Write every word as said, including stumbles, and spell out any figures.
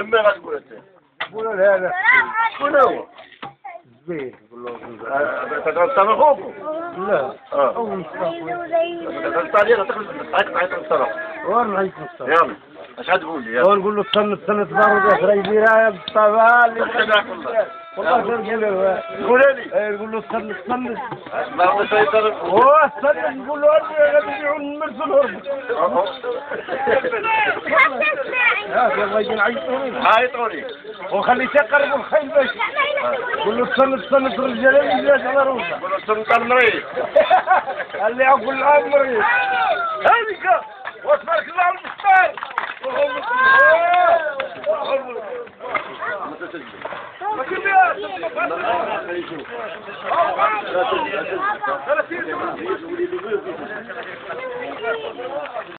ما غتقول انت؟ قول له هذا شكون هو؟ زبيد قول له تتغطى من خوفو؟ لا اه او مصطفى تتغطى عليه تعيط تعيط الطرف وين رايك مصطفى يلا اش غتقول لي؟ يلا نقول له تسنى تسنى تبارك يا راهي دايره يا مصطفى اللي والله والله تنقول له قول لي ايه نقول له تسنى تسنى ما سيطر هو استنى نقول له غادي نبيعوا نمرسوا الهرب ها يلا يجي نعيطوا عيطوني وخلي تقربوا الخيل باش قول له تسنى تسنى الرجال اللي جات على روسه قول سلطة المريض قال لي عقل العمر هذيك وتبارك الله على المختار ما كان